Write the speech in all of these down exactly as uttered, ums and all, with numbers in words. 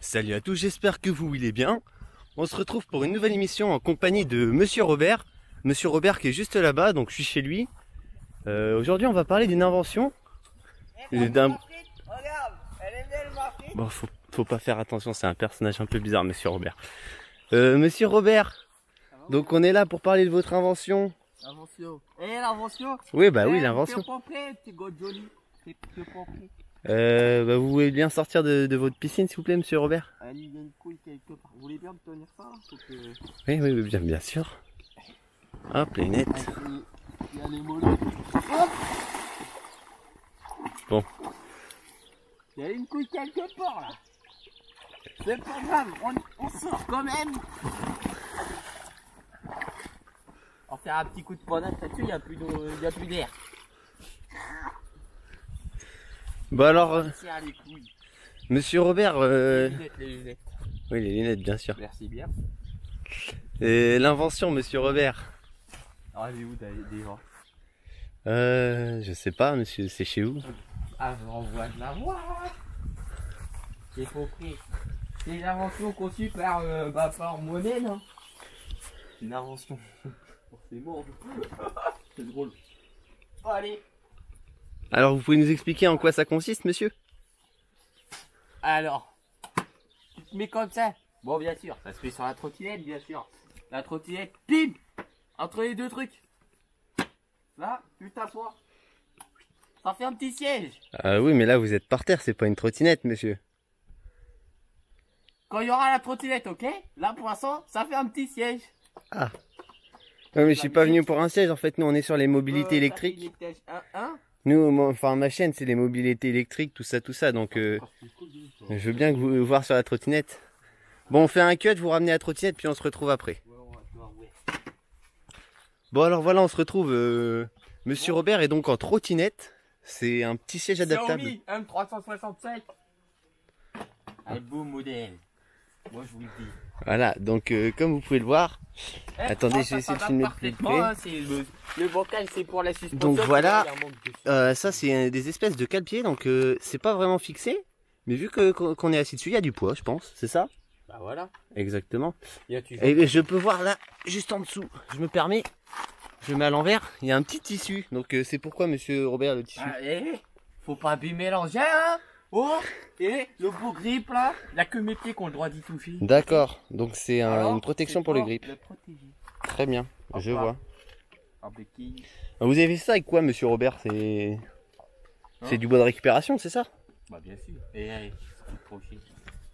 Salut à tous, j'espère que vous allez bien. On se retrouve pour une nouvelle émission en compagnie de Monsieur Robert. Monsieur Robert qui est juste là-bas, donc je suis chez lui. Euh, Aujourd'hui on va parler d'une invention. D'un... Bon, faut, faut pas faire attention, c'est un personnage un peu bizarre, Monsieur Robert. Euh, Monsieur Robert, donc on est là pour parler de votre invention. L'invention. Eh, l'invention. Oui, bah oui, Eh, l'invention. t'es pas prêt, t'es god joli. T'es t'es pas prêt. Euh, bah, vous voulez bien sortir de, de votre piscine, s'il vous plaît, Monsieur Robert? Allez, il y a une couille quelque part. Vous voulez bien me tenir ça là? Faut que... Oui, oui, oui, bien, bien sûr. Hop, les lunettes. Il y a les mollets. Hop. Bon. Il y a une couille quelque part là. C'est pas grave, on, on sort quand même. On va faire un petit coup de poignard là-dessus, il n'y a plus de- y a plus d'air. Bon alors, euh, Tiens les couilles. Monsieur Robert, euh... Les lunettes, les lunettes. oui, les lunettes, bien sûr. Merci bien. Et l'invention, Monsieur Robert. Ah, elle est où déjà? Euh, je sais pas, monsieur, c'est chez vous? Ah, on voit de la voir. C'est faux prix. C'est une invention conçue par, euh, bah, par moi-même. Hein. Une invention. Oh, c'est bon. C'est drôle. Bon, allez. Alors, vous pouvez nous expliquer en quoi ça consiste, monsieur? Alors, tu te mets comme ça. Bon, bien sûr, ça se fait sur la trottinette, bien sûr. La trottinette, bim, entre les deux trucs. Là, tu t'assois. Ça fait un petit siège. Ah oui, mais là, vous êtes par terre, c'est pas une trottinette, monsieur. Quand il y aura la trottinette, ok? Là, pour l'instant, ça fait un petit siège. Ah. Non, mais je suis pas venu pour un siège, en fait, nous, on est sur les mobilités Euh, électriques. ça fait des un, un. Nous, moi, enfin, ma chaîne, c'est les mobilités électriques, tout ça, tout ça, donc euh, je veux bien que vous vous voir sur la trottinette. Bon, on fait un cut, vous ramenez la trottinette, puis on se retrouve après. Bon, alors voilà, on se retrouve. Euh, monsieur Robert est donc en trottinette. C'est un petit siège adaptable. Xiaomi M trois cent soixante-sept. Un beau modèle. Moi je vous le dis. Voilà, donc euh, comme vous pouvez le voir. Eh, Attendez, oh, je vais ça, essayer de ça filmer va de plus parfaitement, près. hein, c'est le, le bocal c'est pour la suspension. Donc voilà. il y a un manque de- Euh, ça, c'est des espèces de cale-pieds, donc euh, c'est pas vraiment fixé. Mais vu que qu'on est assis dessus, il y a du poids, je pense. C'est ça? Bah voilà. Exactement. Il y a, tu Et je peux voir là, juste en dessous. Je me permets. Je mets à l'envers. Il y a un petit tissu. Donc euh, c'est pourquoi, monsieur Robert, le tissu. Ah, eh, faut pas abîmer l'engin, hein. Oh, et le beau grip là, il n'y a que mes pieds qui ont le droit d'y toucher. D'accord. Donc c'est un- Alors, une protection c'est pour le pour grip. le protéger. Très bien. Hop Je là. vois. En béquille. Vous avez fait ça avec quoi, monsieur Robert? C'est c'est Hein du bois de récupération, c'est ça? Bah bien sûr. Et allez, c'est trop chier.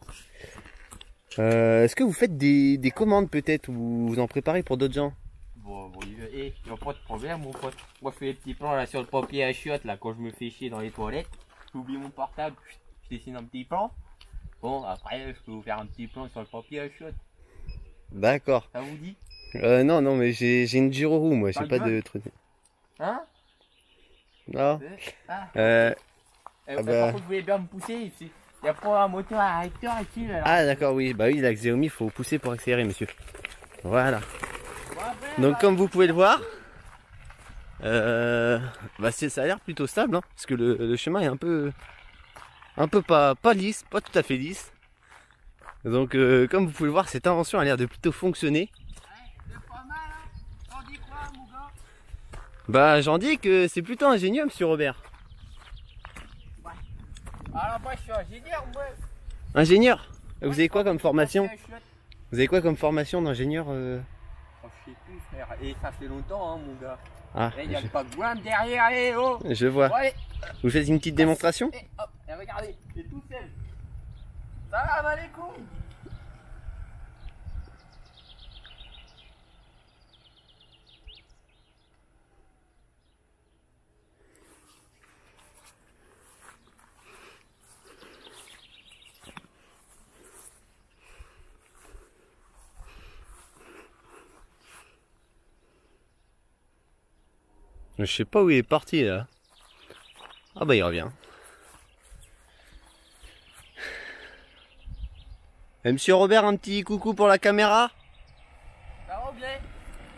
euh, Est-ce que vous faites des, des commandes peut-être, ou vous en préparez pour d'autres gens? Bon, bon, il n'y a pas de problème, mon pote. Moi, je fais des petits plans là sur le papier à chiottes là quand je me fais chier dans les toilettes. J'oublie mon portable, je dessine un petit plan. Bon, après, je peux vous faire un petit plan sur le papier à chiottes. D'accord. Ça vous dit? Euh, non, non, mais j'ai j'ai une Giro roue, moi, j'ai Pas pas de de truc. Hein? Non. Ah, Euh, euh, ah bah. Par contre, vous voulez bien me pousser. Il n'y a pas un moteur arrêteur ici. Là. Ah, d'accord, oui. Bah oui, la Xiaomi, il faut pousser pour accélérer, monsieur. Voilà. Bon, après, Donc, bah, comme vous pouvez le voir, euh, bah c'est- ça a l'air plutôt stable, hein, parce que le, le chemin est un peu, un peu pas, pas lisse, pas tout à fait lisse. Donc, euh, comme vous pouvez le voir, cette invention a l'air de plutôt fonctionner. c'est pas mal, hein. T'en dis quoi, mon gars? Bah, j'en dis que c'est plutôt ingénieux, monsieur Robert. Alors, moi, je suis ingénieur, moi. Ingénieur? Vous avez quoi comme formation? Papier à chiottes. Vous avez quoi comme formation d'ingénieur euh Oh, je sais plus, frère. Et ça fait longtemps, hein, mon gars. Ah, Et il y a je, le background derrière, allez, oh. je vois. Bon, allez. Vous faites une petite démonstration? Et hop, et regardez, c'est tout seul. Salam alaikum. Je sais pas où il est parti là. Ah bah il revient. Et monsieur Robert, un petit coucou pour la caméra. Ça va bien?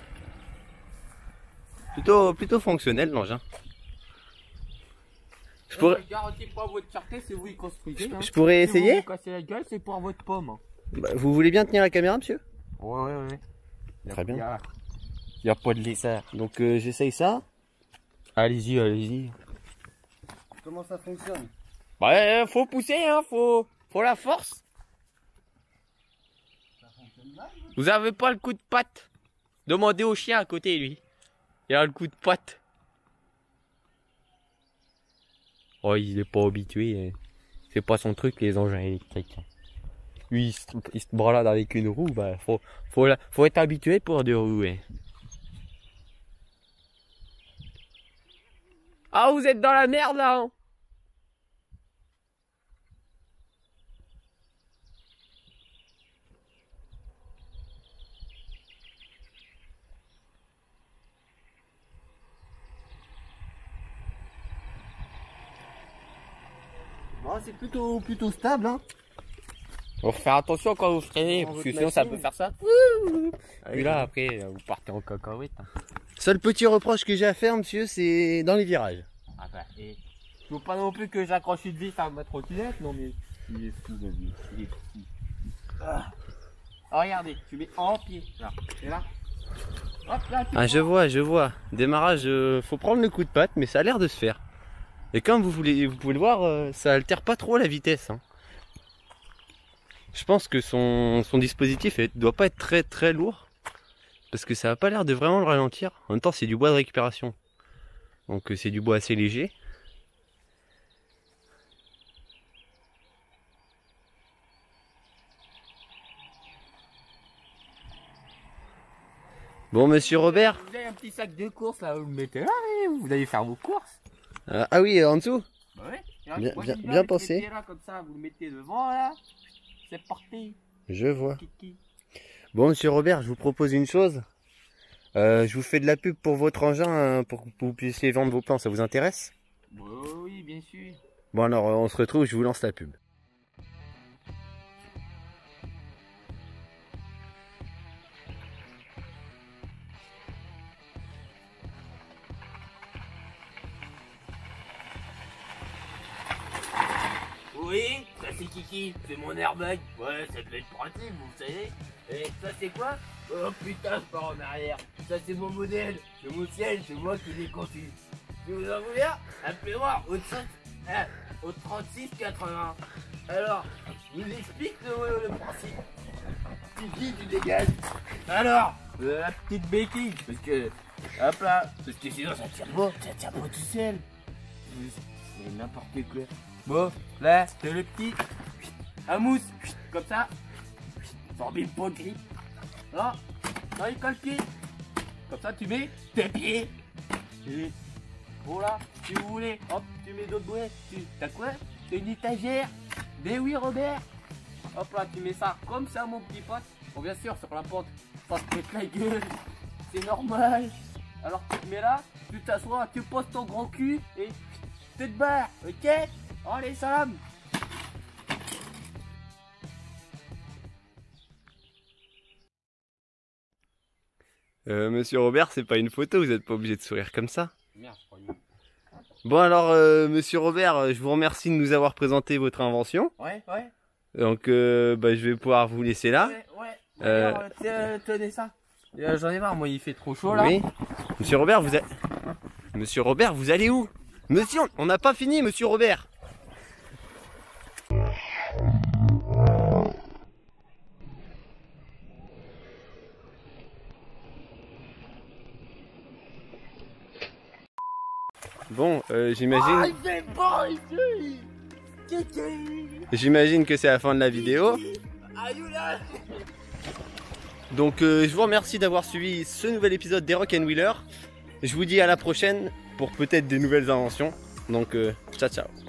Plutôt, plutôt fonctionnel l'engin. Je pourrais... Je garantis pas votre fierté, c'est vous qui construisez. Je, hein. je pourrais Si essayer. vous vous cassez la gueule, c'est pour votre pomme. Hein. Bah, vous voulez bien tenir la caméra, monsieur? Ouais, ouais, ouais. Y a, Très bien. Y a, y a pas de laisseur. Donc euh, j'essaye ça. Allez-y, allez-y. Comment ça fonctionne? Bah, faut pousser, hein, faut, faut la force. Vous avez pas le coup de patte? Demandez au chien à côté, lui. Il a le coup de patte. Oh, il est pas habitué. C'est pas son truc, les engins électriques. Lui, il se, il se balade avec une roue. Bah, faut, faut, la, faut être habitué pour deux roues. Ouais. Ah, vous êtes dans la merde, là, hein? Bon, c'est plutôt, plutôt stable, hein. Faut faire attention quand vous freinez, Dans parce que votre sinon ça machine. peut faire ça. Puis là, après, vous partez en cacahuète. Hein. Seul petit reproche que j'ai à faire, monsieur, c'est dans les virages. Ah bah, et je veux pas non plus que j'accroche une vis à ma trottinette, non mais... Il est fou, le vieux, il est fou. Ah. Oh, regardez, tu mets en pied, là, et là. Hop, là, tu Ah, je vois, je vois. Démarrage, euh, faut prendre le coup de patte, mais ça a l'air de se faire. Et comme vous, voulez, vous pouvez le voir, euh, ça altère pas trop la vitesse. Hein. Je pense que son, son dispositif ne doit pas être très très lourd. Parce que ça n'a pas l'air de vraiment le ralentir. En même temps, c'est du bois de récupération. Donc euh, c'est du bois assez léger. Bon, monsieur Robert. Vous avez un petit sac de courses là, vous le mettez là et vous allez faire vos courses. Euh, ah oui, en dessous. Bah ouais. Bien- Moi, bien- j'aime bien le pensé. mettez là comme ça, vous le mettez devant là. C'est parti. Je vois. Kiki. Bon, monsieur Robert, je vous propose une chose. Euh, je vous fais de la pub pour votre engin hein, pour que vous puissiez vendre vos plans. Ça vous intéresse? Bah oui, bien sûr. Bon, alors euh, on se retrouve. Je vous lance la pub. Oui, ça c'est Kiki, c'est mon airbag. Ouais, ça peut être pratique, vous savez. Et ça c'est quoi? Oh putain, je pars en arrière. Ça c'est mon modèle. C'est mon ciel, c'est moi qui l'ai conçu. Si vous en voulez un, appelez-moi au, hein, au trente-six quatre-vingts. Alors, je vous explique le, le principe. Kiki, tu dégages. Alors, euh, la petite béquille, parce que, hop là, parce que sinon ça tire pas, ça tire pas tout seul. C'est n'importe quoi. Bon, là, c'est le petit un mousse, comme ça. Formule pas de grip. Là, dans les pied. Comme ça, tu mets tes pieds. Et voilà, si vous voulez, hop, tu mets d'autres bouées. Tu t'as quoi? C'est une étagère. Mais oui, Robert. Hop là, tu mets ça comme ça, mon petit pote. Bon, bien sûr, sur la pente, ça se pète la gueule. C'est normal. Alors, tu te mets là, tu t'assois, tu poses ton gros cul et tu te barres, ok? Allez, salam! Euh, monsieur Robert, c'est pas une photo. Vous n'êtes pas obligé de sourire comme ça. Merde, je crois. Bon alors, euh, monsieur Robert, euh, je vous remercie de nous avoir présenté votre invention. Ouais, ouais. Donc, euh, bah, je vais pouvoir vous laisser là. Ouais, ouais. Euh, Alors, tiens, tenez ça. Euh, J'en ai marre, moi, il fait trop chaud là. Oui. Monsieur Robert, vous, a... monsieur Robert, vous allez où? Monsieur, on n'a pas fini, monsieur Robert. Bon, euh, j'imagine. J'imagine que c'est la fin de la vidéo. Donc, euh, je vous remercie d'avoir suivi ce nouvel épisode des Rock'n'Wheelers. Je vous dis à la prochaine pour peut-être des nouvelles inventions. Donc, euh, ciao ciao.